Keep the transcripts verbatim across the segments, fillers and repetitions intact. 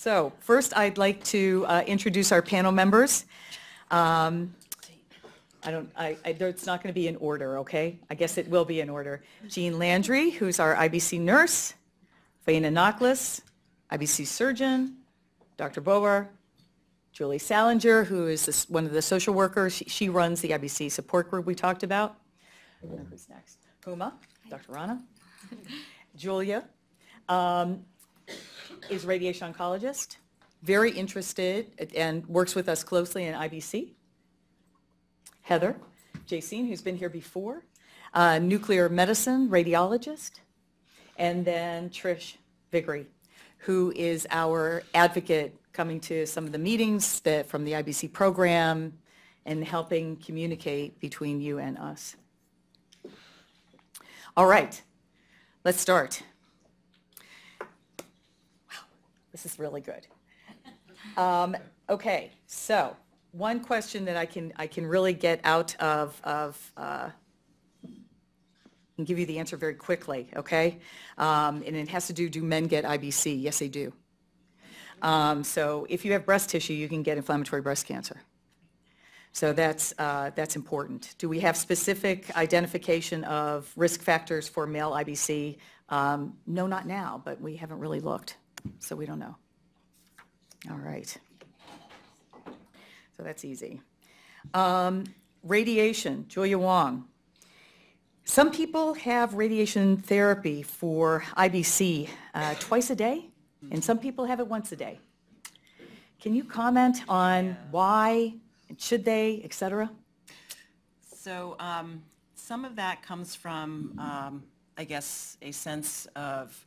So first, I'd like to uh, introduce our panel members. Um, I don't, I, I, it's not going to be in order, okay? I guess it will be in order. Jean Landry, who's our I B C nurse, Faina Nakhlis, I B C surgeon, Doctor Bober, Julie Salinger, who is this, one of the social workers. She, she runs the I B C support group we talked about. And who's next? Huma, Doctor Rana. Julia um, is a radiation oncologist, very interested and works with us closely in I B C. Heather, Jacene, who's been here before, uh, nuclear medicine radiologist, and then Trish Vickery, who is our advocate coming to some of the meetings that from the I B C program and helping communicate between you and us. All right, let's start. Wow, this is really good. Um, okay, so one question that I can I can really get out of of uh, and give you the answer very quickly, okay? Um, and it has to do, do men get I B C? Yes, they do. Um, so if you have breast tissue, you can get inflammatory breast cancer. So that's, uh, that's important. Do we have specific identification of risk factors for male I B C? Um, no, not now, but we haven't really looked, so we don't know. All right. So that's easy. Um, radiation, Julia Wong. Some people have radiation therapy for I B C uh, twice a day, and some people have it once a day. Can you comment on yeah. why, should they, et cetera? So um, some of that comes from, um, I guess, a sense of,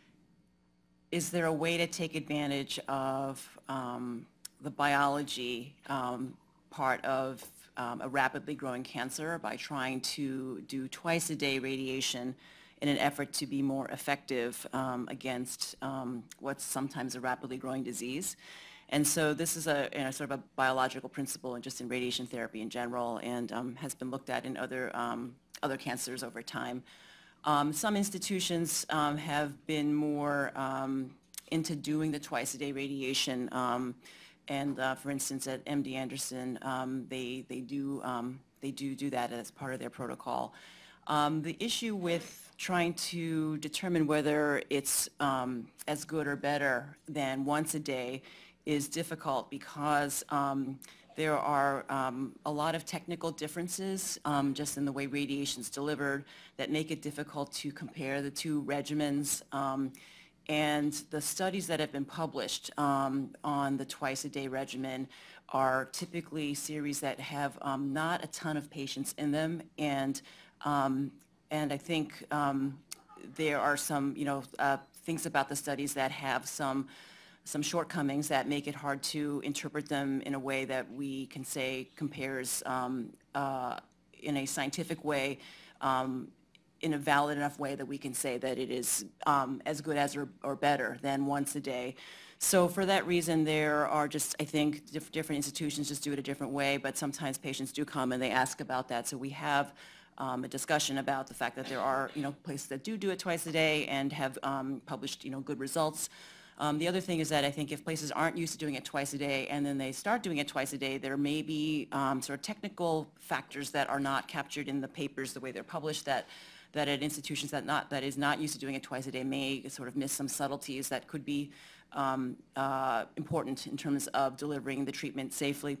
is there a way to take advantage of um, the biology um, part of um, a rapidly growing cancer by trying to do twice a day radiation in an effort to be more effective um, against um, what's sometimes a rapidly growing disease. And so this is a, you know, sort of a biological principle and just in radiation therapy in general, and um, has been looked at in other, um, other cancers over time. Um, some institutions um, have been more um, into doing the twice a day radiation. Um, and uh, for instance, at M D Anderson, um, they, they, do, um, they do do that as part of their protocol. Um, the issue with trying to determine whether it's um, as good or better than once a day is difficult because um, there are um, a lot of technical differences um, just in the way radiation is delivered that make it difficult to compare the two regimens. Um, and the studies that have been published um, on the twice-a-day regimen are typically series that have um, not a ton of patients in them, and um, and I think um, there are some, you know, uh, things about the studies that have some some shortcomings that make it hard to interpret them in a way that we can say compares um, uh, in a scientific way, um, in a valid enough way that we can say that it is um, as good as or, or better than once a day. So for that reason, there are just, I think, diff different institutions just do it a different way, but sometimes patients do come and they ask about that. So we have um, a discussion about the fact that there are, you know, places that do do it twice a day and have um, published, you know, good results. Um, the other thing is that I think if places aren't used to doing it twice a day and then they start doing it twice a day, there may be um, sort of technical factors that are not captured in the papers the way they're published that that at institutions that not that is not used to doing it twice a day may sort of miss some subtleties that could be um, uh, important in terms of delivering the treatment safely.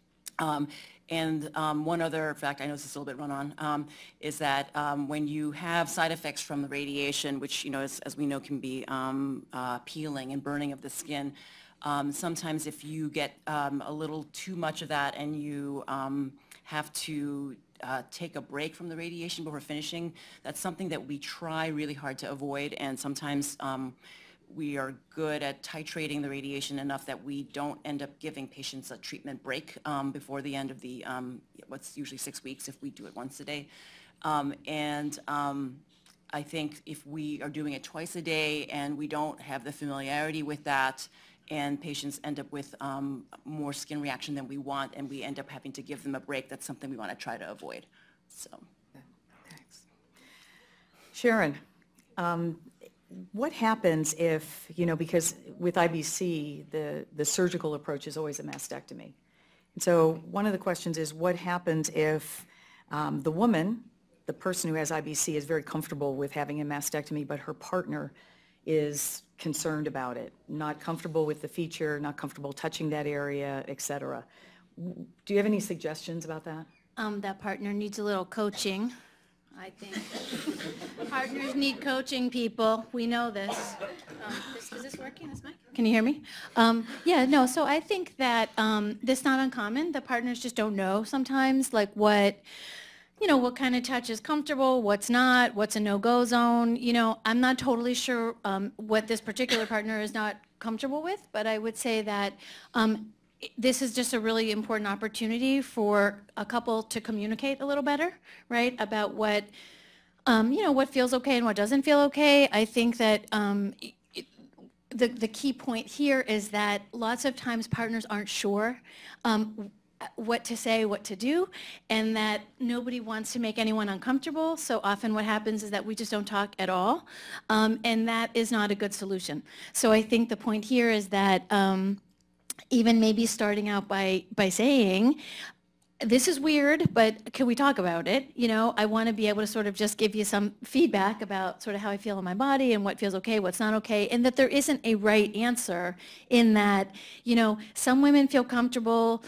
Um, and um, one other fact, I know this is a little bit run on, um, is that um, when you have side effects from the radiation, which, you know, as, as we know can be um, uh, peeling and burning of the skin, um, sometimes if you get um, a little too much of that and you um, have to uh, take a break from the radiation before finishing, that's something that we try really hard to avoid, and sometimes um, we are good at titrating the radiation enough that we don't end up giving patients a treatment break um, before the end of the, um, what's usually six weeks if we do it once a day. Um, and um, I think if we are doing it twice a day and we don't have the familiarity with that, and patients end up with um, more skin reaction than we want, and we end up having to give them a break, that's something we want to try to avoid. So, thanks. Sharon, um, what happens if, you know, because with I B C, the, the surgical approach is always a mastectomy. And so one of the questions is, what happens if um, the woman, the person who has I B C, is very comfortable with having a mastectomy, but her partner is concerned about it, not comfortable with the feature, not comfortable touching that area, et cetera. Do you have any suggestions about that? Um, that partner needs a little coaching, I think. Partners need coaching, people. We know this. Um, this is this working, this mic? Can you hear me? Um, yeah, no, so I think that um, this is not uncommon. The partners just don't know sometimes, like what, you know, what kind of touch is comfortable, what's not, what's a no-go zone. You know, I'm not totally sure um, what this particular partner is not comfortable with, but I would say that um, this is just a really important opportunity for a couple to communicate a little better, right, about what, um, you know, what feels okay and what doesn't feel okay. I think that um, it, the, the key point here is that lots of times partners aren't sure um, what to say, what to do, and that nobody wants to make anyone uncomfortable. So often what happens is that we just don't talk at all, um, and that is not a good solution. So I think the point here is that um, even maybe starting out by, by saying, this is weird, but can we talk about it? You know, I want to be able to sort of just give you some feedback about sort of how I feel in my body and what feels okay, what's not okay, and that there isn't a right answer in that, you know, some women feel comfortable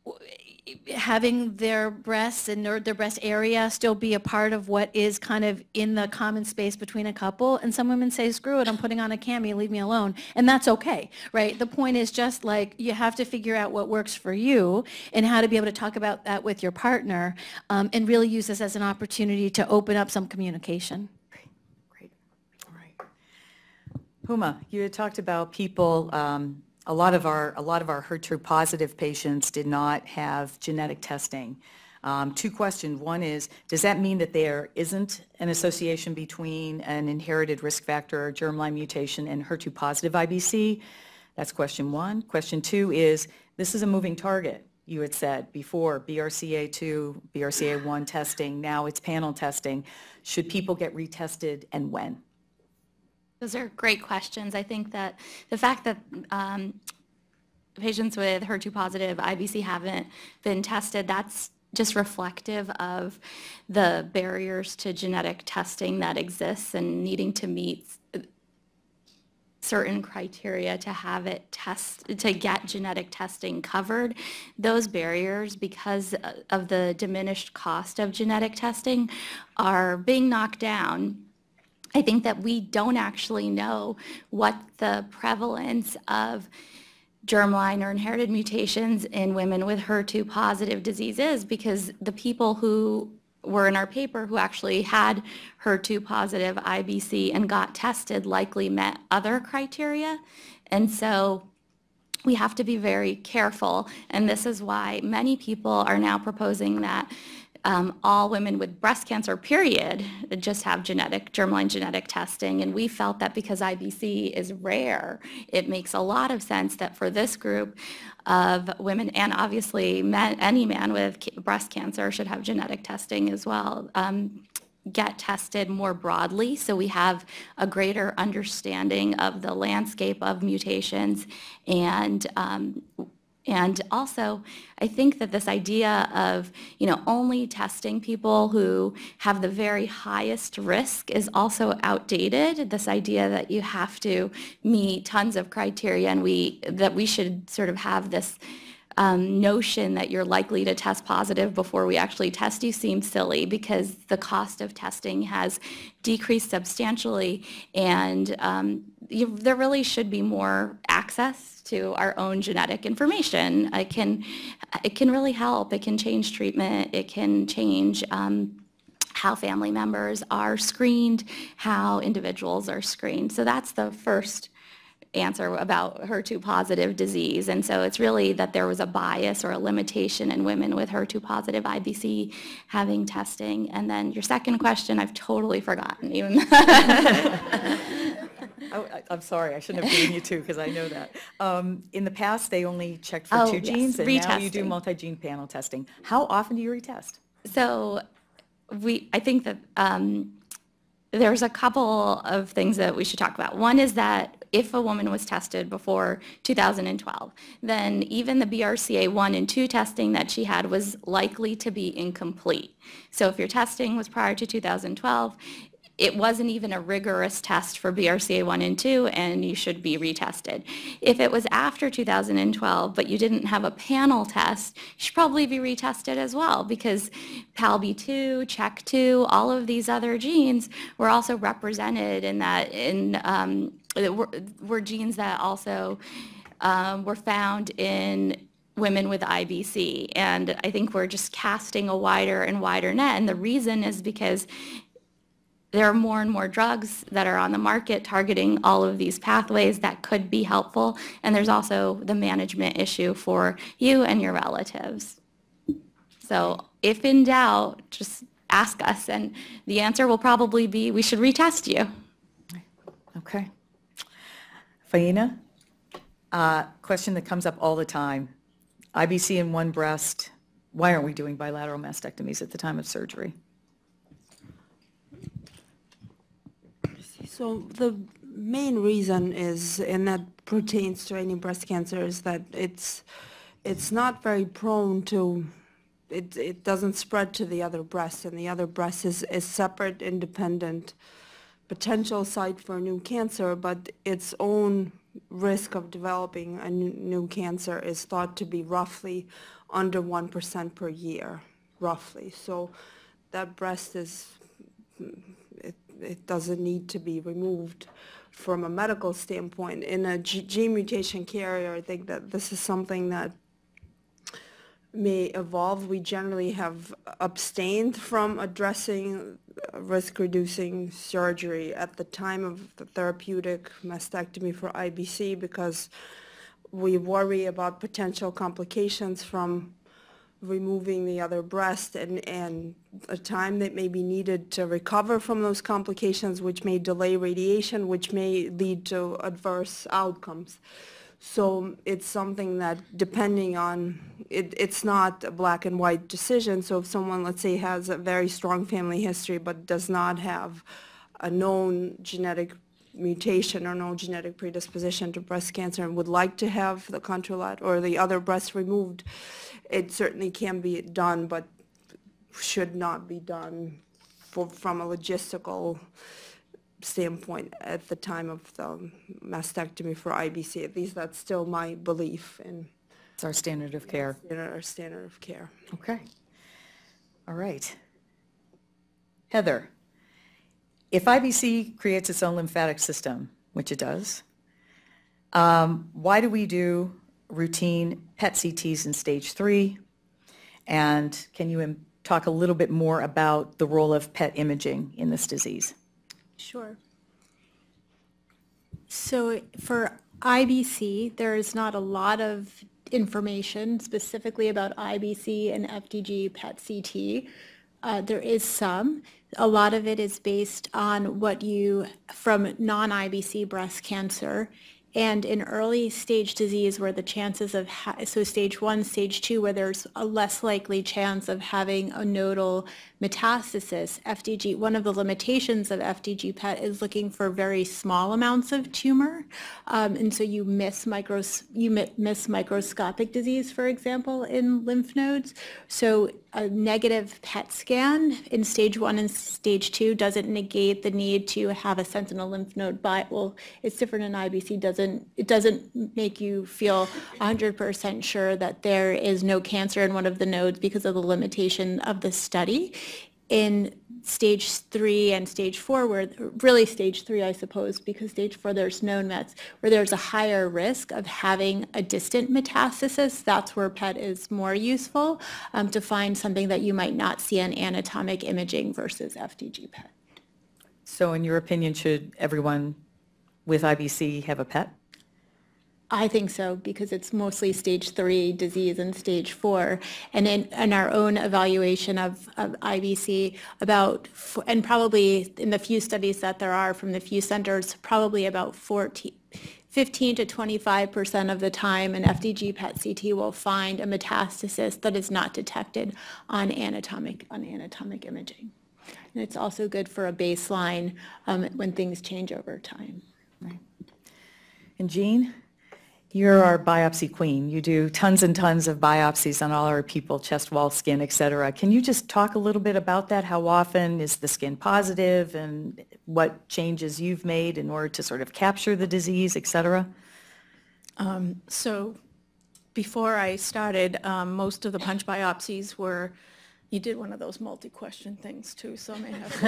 having their breasts and their, their breast area still be a part of what is kind of in the common space between a couple, and some women say, screw it, I'm putting on a cami, leave me alone, and that's okay, right? The point is just like you have to figure out what works for you and how to be able to talk about that with your partner, um, and really use this as an opportunity to open up some communication. Great, great, all right. Huma, you had talked about people, um, A lot of our a lot of our H E R two positive patients did not have genetic testing. Um, two questions. One is, does that mean that there isn't an association between an inherited risk factor or germline mutation and H E R two positive I B C? That's question one. Question two is, this is a moving target. You had said before, B R C A two, B R C A one testing, now it's panel testing. Should people get retested, and when? Those are great questions. I think that the fact that um, patients with H E R two positive I B C haven't been tested, that's just reflective of the barriers to genetic testing that exists and needing to meet certain criteria to have it test, to get genetic testing covered. Those barriers, because of the diminished cost of genetic testing, are being knocked down. I think that we don't actually know what the prevalence of germline or inherited mutations in women with H E R two positive disease is, because the people who were in our paper who actually had H E R two positive I B C and got tested likely met other criteria. And so we have to be very careful, and this is why many people are now proposing that Um, all women with breast cancer, period, just have genetic, germline genetic testing. And we felt that because I B C is rare, it makes a lot of sense that for this group of women, and obviously men, any man with breast cancer should have genetic testing as well, um, get tested more broadly, so we have a greater understanding of the landscape of mutations. And um, And also, I think that this idea of, you know, only testing people who have the very highest risk is also outdated. This idea that you have to meet tons of criteria, and we that we should sort of have this um, notion that you're likely to test positive before we actually test you seems silly, because the cost of testing has decreased substantially, and um, you, there really should be more access to our own genetic information. It can, it can really help. It can change treatment. It can change um, how family members are screened, how individuals are screened. So that's the first answer about H E R two positive disease. And so it's really that there was a bias or a limitation in women with H E R two positive I B C having testing. And then your second question, I've totally forgotten even. I, I'm sorry, I shouldn't have given you two, because I know that. Um, in the past, they only checked for Oh, two yes, genes, and now you do retesting. multi-gene panel testing. How often do you retest? So we, I think that um, there's a couple of things that we should talk about. One is that if a woman was tested before two thousand twelve, then even the B R C A one and two testing that she had was likely to be incomplete. So if your testing was prior to two thousand twelve, it wasn't even a rigorous test for B R C A one and two, and you should be retested. If it was after two thousand twelve, but you didn't have a panel test, you should probably be retested as well, because P A L B two, C H E K two, all of these other genes were also represented in that, in, um, were, were genes that also um, were found in women with I B C. And I think we're just casting a wider and wider net, and the reason is because there are more and more drugs that are on the market targeting all of these pathways that could be helpful, and there's also the management issue for you and your relatives. So if in doubt, just ask us, and the answer will probably be we should retest you. Okay. Faina, uh, question that comes up all the time. I B C in one breast, why aren't we doing bilateral mastectomies at the time of surgery? So the main reason is, and that pertains to any breast cancer, is that it's it's not very prone to, it, it doesn't spread to the other breast, and the other breast is a separate, independent potential site for new cancer, but its own risk of developing a new, new cancer is thought to be roughly under one percent per year, roughly. So that breast is, it, it doesn't need to be removed from a medical standpoint. In a G gene mutation carrier, I think that this is something that may evolve. We generally have abstained from addressing risk-reducing surgery at the time of the therapeutic mastectomy for I B C because we worry about potential complications from removing the other breast and, and a time that may be needed to recover from those complications, which may delay radiation, which may lead to adverse outcomes. So it's something that, depending on, it, it's not a black and white decision. So if someone, let's say, has a very strong family history but does not have a known genetic mutation or no genetic predisposition to breast cancer and would like to have the contralateral or the other breast removed, it certainly can be done, but should not be done for, from a logistical standpoint at the time of the mastectomy for I B C. At least that's still my belief. And it's our standard of care. Our standard of care. Okay. All right. Heather, if I B C creates its own lymphatic system, which it does, um, why do we do routine P E T C Ts in stage three? And can you im- talk a little bit more about the role of P E T imaging in this disease? Sure. So for I B C, there is not a lot of information specifically about I B C and F D G P E T C T. Uh, there is some. A lot of it is based on what you, from non-I B C breast cancer, and in early stage disease where the chances of, ha- so stage one, stage two, where there's a less likely chance of having a nodal metastasis, F D G, one of the limitations of F D G P E T is looking for very small amounts of tumor. Um, and so you miss, micros, you mi- miss microscopic disease, for example, in lymph nodes. So a negative P E T scan in stage one and stage two doesn't negate the need to have a sentinel lymph node biopsy. Well, it's different in I B C. Doesn't, it doesn't make you feel one hundred percent sure that there is no cancer in one of the nodes because of the limitation of the study. In stage three and stage four, where really stage three, I suppose, because stage four there's known mets, where there's a higher risk of having a distant metastasis, that's where P E T is more useful um, to find something that you might not see in anatomic imaging versus F D G P E T. So in your opinion, should everyone with I B C have a P E T? I think so, because it's mostly stage three disease and stage four. And in, in our own evaluation of, of I B C, about, and probably in the few studies that there are from the few centers, probably about fourteen, fifteen to twenty-five percent of the time an F D G P E T C T will find a metastasis that is not detected on anatomic, on anatomic imaging. And it's also good for a baseline um, when things change over time. And Jean, you're our biopsy queen. You do tons and tons of biopsies on all our people, chest wall, skin, et cetera. Can you just talk a little bit about that? How often is the skin positive, and what changes you've made in order to sort of capture the disease, et cetera? Um, so before I started, um, most of the punch biopsies were, you did one of those multi-question things too, so I may have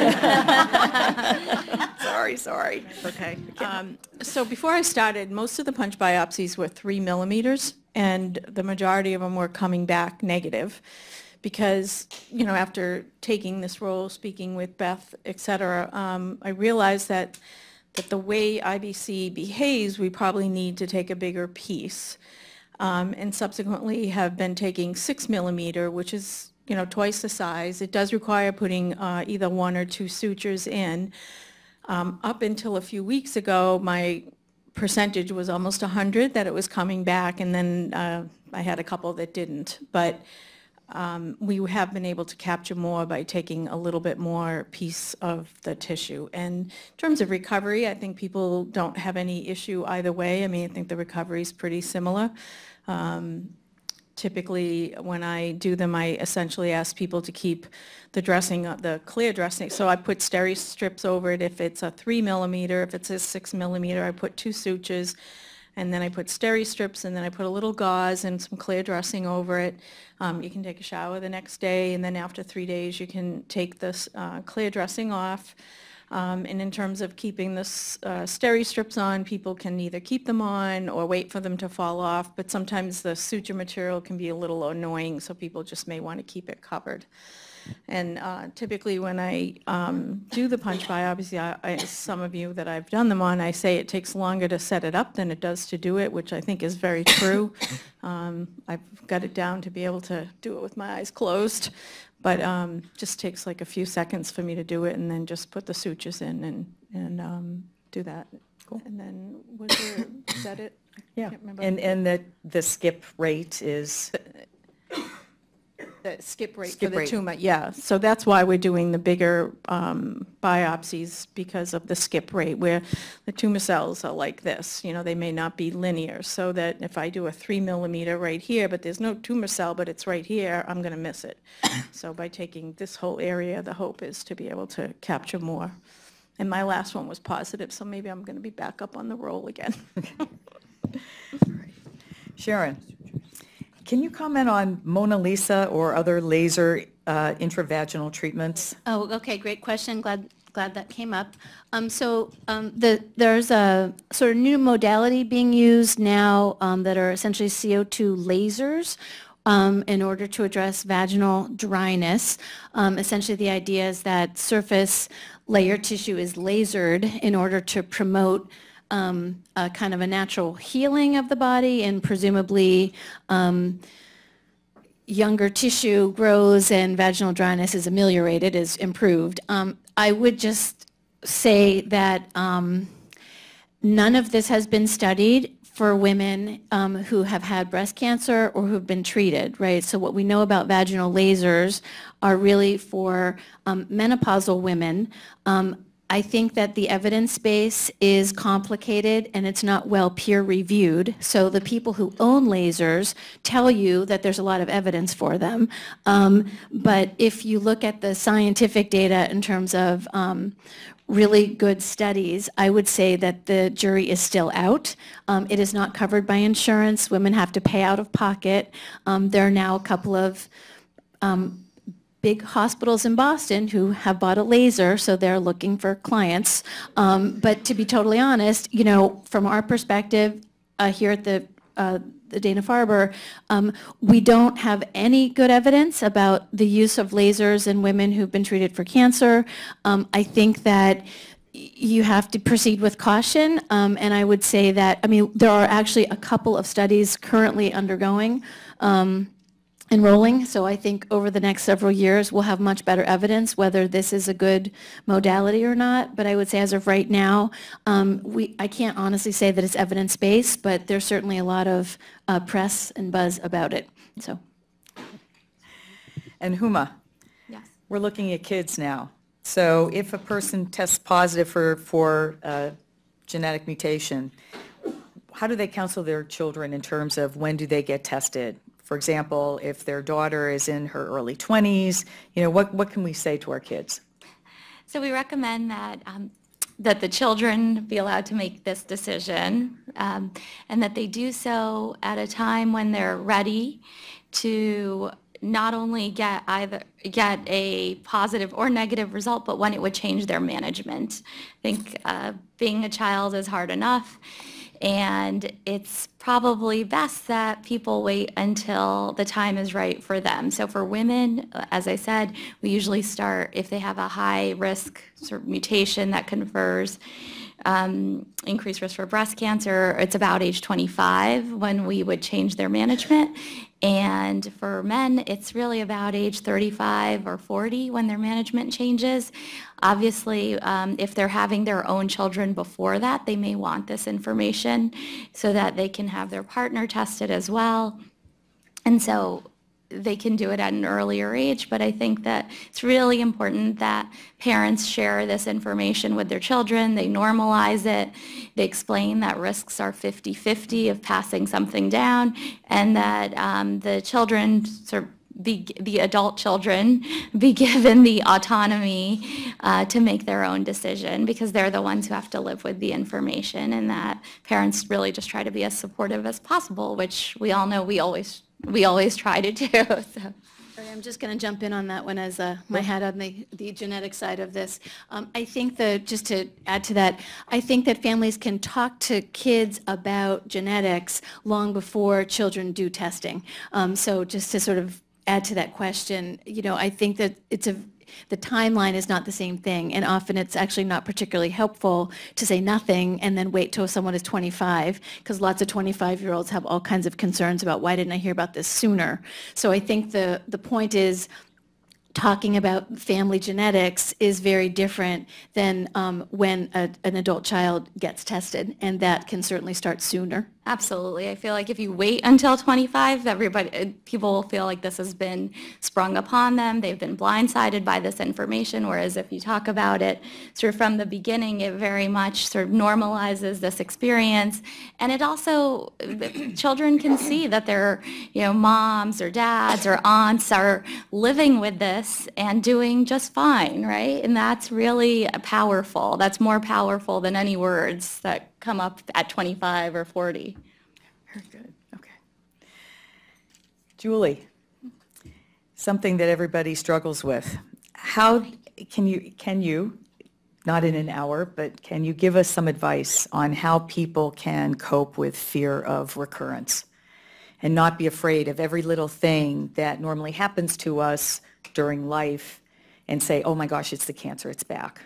to. Sorry, sorry. Okay. Um, so before I started, most of the punch biopsies were three millimeters, and the majority of them were coming back negative. Because, you know, after taking this role, speaking with Beth, et cetera, um, I realized that that the way I B C behaves, we probably need to take a bigger piece. Um, and subsequently have been taking six millimeter, which is, you know, twice the size. It does require putting uh, either one or two sutures in. Um, up until a few weeks ago, my percentage was almost one hundred that it was coming back, and then uh, I had a couple that didn't. But um, we have been able to capture more by taking a little bit more piece of the tissue. And in terms of recovery, I think people don't have any issue either way. I mean, I think the recovery is pretty similar. Um, Typically, when I do them, I essentially ask people to keep the dressing, the clear dressing. So I put steri strips over it. If it's a three millimeter, if it's a six millimeter, I put two sutures, and then I put steri strips, and then I put a little gauze and some clear dressing over it. Um, you can take a shower the next day, and then after three days, you can take this uh, clear dressing off. Um, and in terms of keeping this uh, steri strips on, people can either keep them on or wait for them to fall off, but sometimes the suture material can be a little annoying, so people just may want to keep it covered. And uh, typically when I um, do the punch biopsy, I, I, some of you that I've done them on, I say it takes longer to set it up than it does to do it, which I think is very true. Um, I've got it down to be able to do it with my eyes closed. But um, just takes like a few seconds for me to do it, and then just put the sutures in and, and um, do that. Cool. And then, was there, is that it? I Yeah, can't remember. and, and the, the skip rate is, The skip rate Skip for the rate. tumor, yeah. So that's why we're doing the bigger um, biopsies, because of the skip rate, where the tumor cells are like this. You know, they may not be linear, so that if I do a three millimeter right here, but there's no tumor cell, but it's right here, I'm going to miss it. So by taking this whole area, the hope is to be able to capture more. And my last one was positive, so maybe I'm going to be back up on the roll again. Sharon, can you comment on Mona Lisa or other laser uh, intravaginal treatments? Oh, okay, great question. Glad glad that came up. Um, so um, the, there's a sort of new modality being used now um, that are essentially C O two lasers um, in order to address vaginal dryness. Um, essentially, the idea is that surface layer tissue is lasered in order to promote Um, a kind of a natural healing of the body, and presumably um, younger tissue grows and vaginal dryness is ameliorated, is improved. Um, I would just say that um, none of this has been studied for women um, who have had breast cancer or who've been treated, right? So what we know about vaginal lasers are really for um, menopausal women. Um, I think that the evidence base is complicated and it's not well peer reviewed. So the people who own lasers tell you that there's a lot of evidence for them. Um, but if you look at the scientific data in terms of um, really good studies, I would say that the jury is still out. Um, it is not covered by insurance. Women have to pay out of pocket. Um, there are now a couple of um, big hospitals in Boston who have bought a laser, so they're looking for clients. Um, but to be totally honest, you know, from our perspective uh, here at the, uh, the Dana-Farber, um, we don't have any good evidence about the use of lasers in women who've been treated for cancer. Um, I think that you have to proceed with caution, um, and I would say that, I mean, there are actually a couple of studies currently undergoing, um, enrolling, so I think over the next several years we'll have much better evidence whether this is a good modality or not. But I would say as of right now, um, we I can't honestly say that it's evidence-based, but there's certainly a lot of uh, press and buzz about it. So. And Huma, Yes. we're looking at kids now. So if a person tests positive for, for uh, genetic mutation, how do they counsel their children in terms of when do they get tested? For example, if their daughter is in her early twenties, you know, what, what can we say to our kids? So we recommend that um, that the children be allowed to make this decision, um, and that they do so at a time when they're ready to not only get either get a positive or negative result, but when it would change their management. I think uh, being a child is hard enough, and it's probably best that people wait until the time is right for them. So for women, as I said, we usually start if they have a high risk sort of mutation that confers um, increased risk for breast cancer. It's about age twenty-five when we would change their management. And for men, it's really about age thirty-five or forty when their management changes. Obviously, um, if they're having their own children before that, they may want this information so that they can have their partner tested as well. And so they can do it at an earlier age, but I think that it's really important that parents share this information with their children. They normalize it. They explain that risks are fifty fifty of passing something down, and that um, the children sort of Be, the adult children be given the autonomy uh, to make their own decision, because they're the ones who have to live with the information, and that parents really just try to be as supportive as possible, which we all know we always we always try to do. So. Sorry, I'm just going to jump in on that one as uh, my hat on the, the genetic side of this. Um, I think that, just to add to that, I think that families can talk to kids about genetics long before children do testing. Um, so just to sort of add to that question, you know, I think that it's a the timeline is not the same thing, and often it's actually not particularly helpful to say nothing and then wait till someone is twenty-five, because lots of twenty-five-year-olds have all kinds of concerns about why didn't I hear about this sooner. So I think the the point is, talking about family genetics is very different than um, when a, an adult child gets tested, and that can certainly start sooner. Absolutely. I feel like if you wait until twenty-five, everybody, people will feel like this has been sprung upon them. They've been blindsided by this information, whereas if you talk about it sort of from the beginning, it very much sort of normalizes this experience. And it also, children can see that their, you know, moms or dads or aunts are living with this and doing just fine, right? And that's really powerful. That's more powerful than any words that come up at twenty-five or forty. Very good. Okay. Julie, something that everybody struggles with. How can you, can you, not in an hour, but can you give us some advice on how people can cope with fear of recurrence and not be afraid of every little thing that normally happens to us during life and say, oh my gosh, it's the cancer, it's back.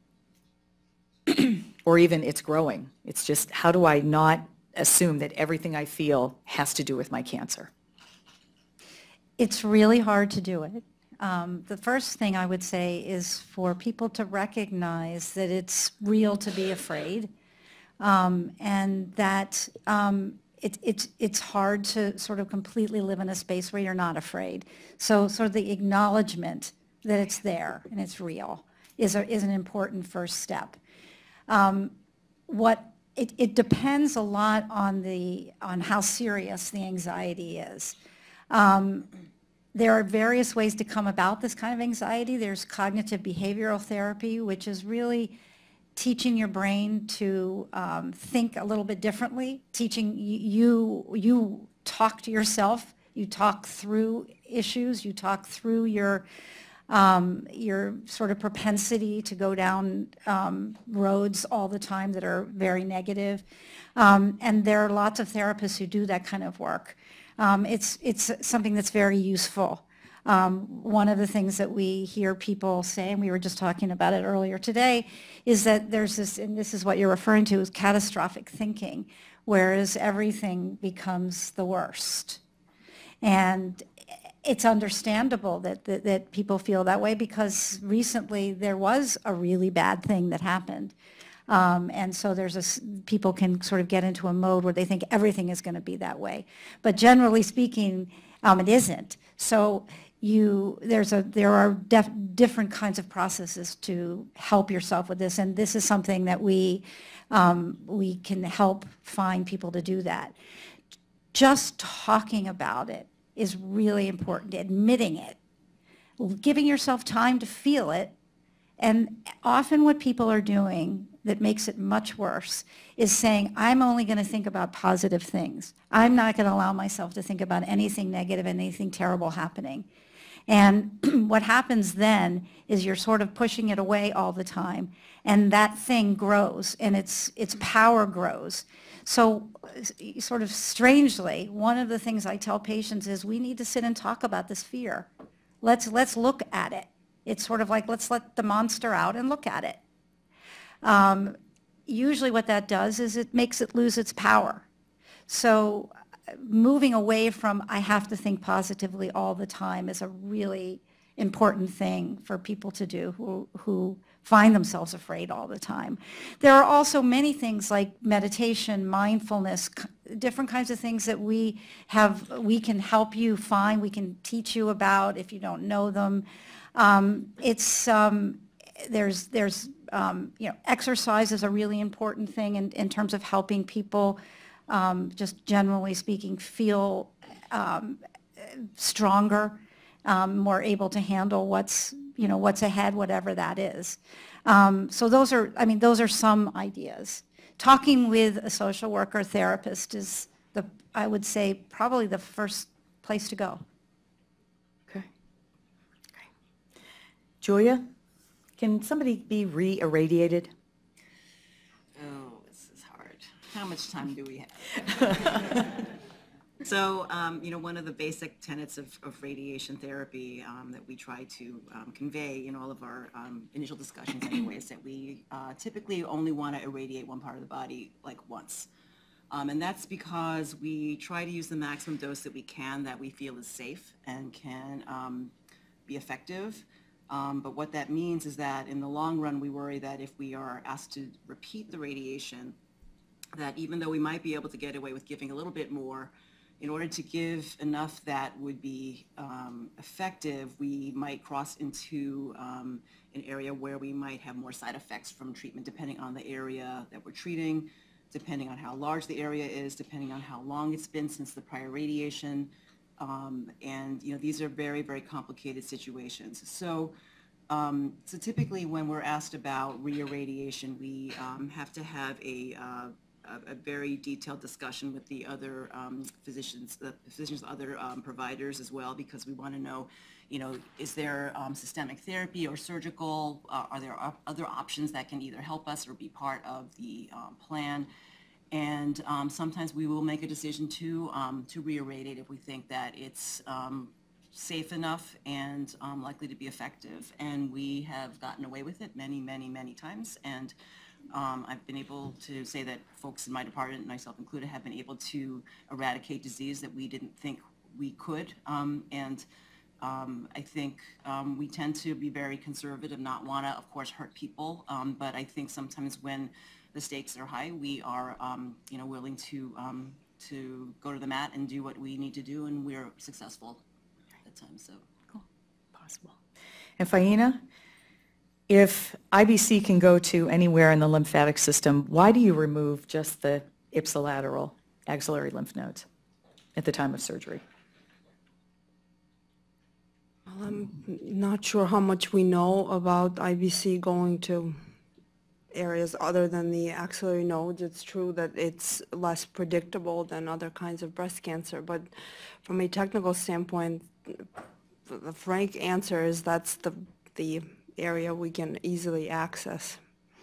Or even it's growing. It's just, how do I not assume that everything I feel has to do with my cancer? It's really hard to do it. Um, the first thing I would say is for people to recognize that it's real to be afraid, um, and that um, it, it, it's hard to sort of completely live in a space where you're not afraid. So sort of the acknowledgement that it's there and it's real is, a, is an important first step. Um, what it, it depends a lot on the on how serious the anxiety is. Um, there are various ways to come about this kind of anxiety. There's cognitive behavioral therapy, which is really teaching your brain to um, think a little bit differently, teaching you, you talk to yourself, you talk through issues, you talk through your Um, your sort of propensity to go down um, roads all the time that are very negative. Um, and there are lots of therapists who do that kind of work. Um, it's, it's something that's very useful. Um, one of the things that we hear people say, and we were just talking about it earlier today, is that there's this, and this is what you're referring to, is catastrophic thinking, whereas everything becomes the worst. And it's understandable that, that, that people feel that way, because recently there was a really bad thing that happened. Um, and so there's a, people can sort of get into a mode where they think everything is going to be that way. But generally speaking, um, it isn't. So you, there's a, there are def, different kinds of processes to help yourself with this, and this is something that we, um, we can help find people to do that. Just talking about it is really important, admitting it, giving yourself time to feel it, and often what people are doing that makes it much worse is saying, I'm only going to think about positive things. I'm not going to allow myself to think about anything negative, anything terrible happening. And what happens then is you're sort of pushing it away all the time, and that thing grows, and its its power grows. So sort of strangely, one of the things I tell patients is we need to sit and talk about this fear. Let's, let's look at it. It's sort of like, let's let the monster out and look at it. Um, usually what that does is it makes it lose its power. So moving away from I have to think positively all the time is a really important thing for people to do who, who find themselves afraid all the time. There are also many things like meditation, mindfulness, different kinds of things that we have, we can help you find, we can teach you about if you don't know them. Um, it's, um, there's, there's um, you know, exercise is a really important thing in, in terms of helping people, um, just generally speaking, feel um, stronger, um, more able to handle what's, you know, what's ahead, whatever that is. Um, so those are, I mean, those are some ideas. Talking with a social worker, therapist is the, I would say, probably the first place to go. Okay. Okay. Julia, can somebody be re-irradiated? Oh, this is hard. How much time do we have? So, um, you know, one of the basic tenets of, of radiation therapy um, that we try to um, convey in all of our um, initial discussions anyway is that we uh, typically only want to irradiate one part of the body like once. Um, and that's because we try to use the maximum dose that we can that we feel is safe and can um, be effective. Um, but what that means is that in the long run, we worry that if we are asked to repeat the radiation, that even though we might be able to get away with giving a little bit more, in order to give enough that would be um, effective, we might cross into um, an area where we might have more side effects from treatment depending on the area that we're treating, depending on how large the area is, depending on how long it's been since the prior radiation. Um, and you know, these are very, very complicated situations. So, um, so typically when we're asked about re-irradiation, we um, have to have a uh, a very detailed discussion with the other um, physicians, the physicians, other um, providers as well, because we want to know, you know, is there um, systemic therapy or surgical? Uh, are there op other options that can either help us or be part of the um, plan? And um, sometimes we will make a decision to um, to re-irradiate if we think that it's um, safe enough and um, likely to be effective. And we have gotten away with it many, many, many times. And Um, I've been able to say that folks in my department, myself included, have been able to eradicate disease that we didn't think we could. Um, and um, I think um, we tend to be very conservative, not want to, of course, hurt people. Um, but I think sometimes when the stakes are high, we are, um, you know, willing to um, to go to the mat and do what we need to do, and we're successful at times. So cool, possible. And Faina, if I B C can go to anywhere in the lymphatic system, why do you remove just the ipsilateral axillary lymph nodes at the time of surgery? Well, I'm not sure how much we know about I B C going to areas other than the axillary nodes. It's true that it's less predictable than other kinds of breast cancer, but from a technical standpoint, the frank answer is that's the the area we can easily access.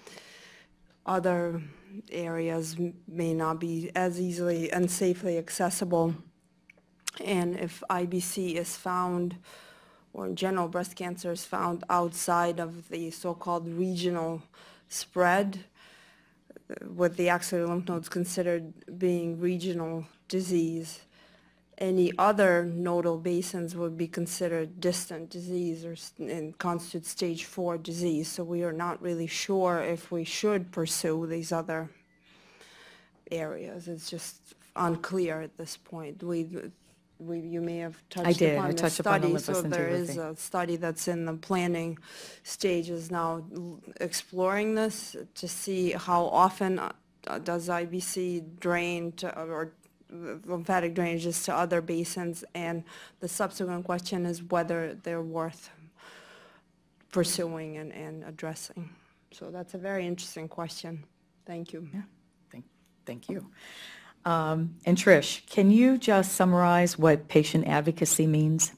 Other areas may not be as easily and safely accessible, and if I B C is found, or in general breast cancer is found outside of the so-called regional spread, with the axillary lymph nodes considered being regional disease, any other nodal basins would be considered distant disease or and constitute stage four disease. So we are not really sure if we should pursue these other areas. It's just unclear at this point. We we, you may have touched did. I upon the touched upon the study. So there is lymphoscintigraphy. a study that's in the planning stages now l- exploring this to see how often uh, does I B C drain to, or lymphatic drainages to other basins, and the subsequent question is whether they're worth pursuing and, and addressing. So that's a very interesting question. Thank you. Yeah, thank, thank you. Um, and Trish, can you just summarize what patient advocacy means?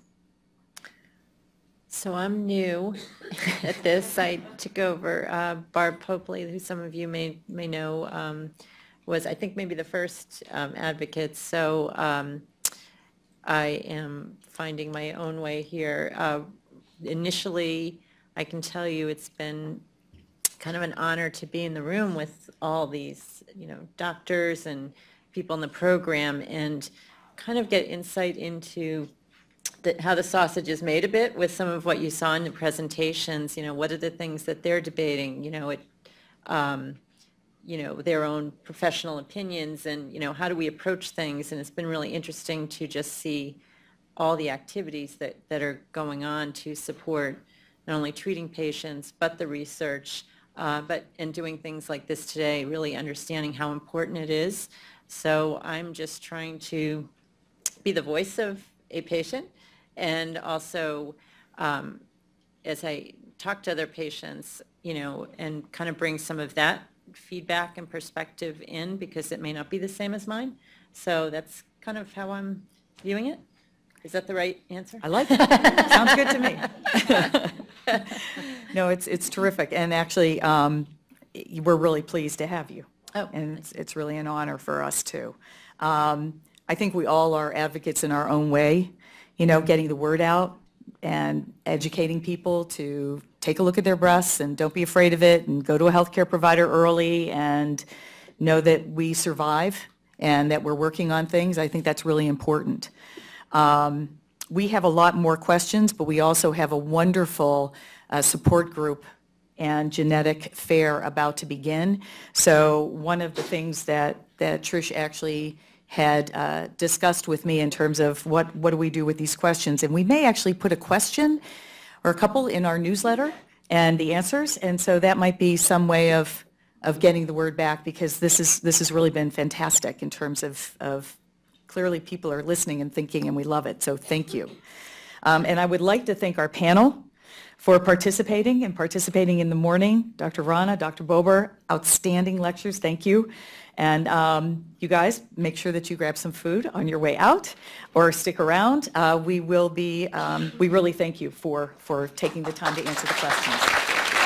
So I'm new at this. I took over. Uh, Barb Popley, who some of you may may know, um, was I think maybe the first um, advocate. So um, I am finding my own way here. Uh, initially, I can tell you it's been kind of an honor to be in the room with all these, you know, doctors and people in the program and kind of get insight into the, how the sausage is made a bit with some of what you saw in the presentations. You know, what are the things that they're debating, you know, it, um, you know, their own professional opinions, and, you know, how do we approach things? And it's been really interesting to just see all the activities that, that are going on to support not only treating patients, but the research, uh, but and doing things like this today, really understanding how important it is. So I'm just trying to be the voice of a patient, and also um, as I talk to other patients, you know, and kind of bring some of that feedback and perspective in, because it may not be the same as mine. So that's kind of how I'm viewing it. Is that the right answer? I like it. Sounds good to me. No, it's it's terrific, and actually, um, we're really pleased to have you. Oh, and it's, it's really an honor for us too. Um, I think we all are advocates in our own way, you know, getting the word out and educating people to take a look at their breasts and don't be afraid of it, and go to a healthcare provider early and know that we survive and that we're working on things. I think that's really important. Um, we have a lot more questions, but we also have a wonderful uh, support group and genetic fair about to begin. So one of the things that, that Trish actually had uh, discussed with me in terms of what, what do we do with these questions, and we may actually put a question or a couple in our newsletter and the answers, and so that might be some way of, of getting the word back, because this is this has really been fantastic in terms of, of clearly people are listening and thinking, and we love it, so thank you. Um, and I would like to thank our panel for participating and participating in the morning. Doctor Rana, Doctor Bober, outstanding lectures, thank you. And um, you guys, make sure that you grab some food on your way out or stick around. Uh, we will be, um, we really thank you for, for taking the time to answer the questions.